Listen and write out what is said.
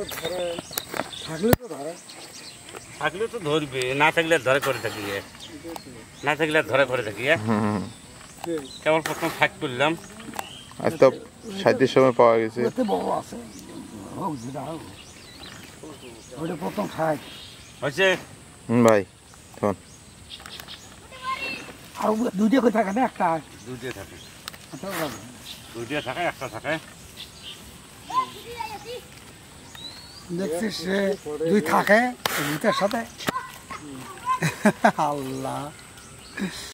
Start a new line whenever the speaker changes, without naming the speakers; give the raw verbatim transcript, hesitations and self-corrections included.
থাকলে তো ধরে
থাকলে তো ধরবে, না থাকলে ধরে করে থাকি, না থাকলে ধরে করে থাকি। কেবল প্রথম ফাঁক করলাম,
আজ তো সাতটির সময় পাওয়া গেছে।
বড় আছে হোক যেটা হোক, ওইটা প্রথম খাই
হয়েছে।
হুম ভাই, তখন
আর দুইটা করে থাকে না, একটা
দুইটা থাকে, দুইটা থাকে, একটা থাকে।
দেখছিস সে দুই থাকে দুইটার সাথে। আল্লাহ